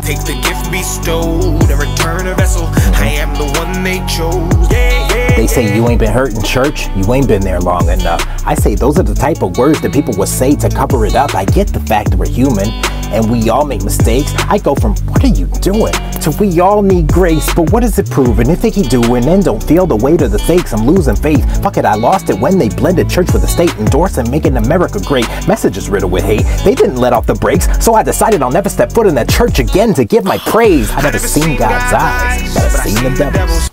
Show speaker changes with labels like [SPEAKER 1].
[SPEAKER 1] take the gift bestowed and return a vessel. I am the one they chose.
[SPEAKER 2] They say you ain't been hurt in church, you ain't been there long enough. I say those are the type of words that people would say to cover it up. I get the fact that we're human and we all make mistakes. I go from what are you doing to we all need grace, but what is it proving? If they keep doing and don't feel the weight of the stakes, I'm losing faith. Fuck it, I lost it when they blended church with the state, endorsing making America great. Messages riddled with hate, they didn't let off the brakes, so I decided I'll never step foot in that church again to give my praise. I never seen God's eyes, but I've seen the devil's.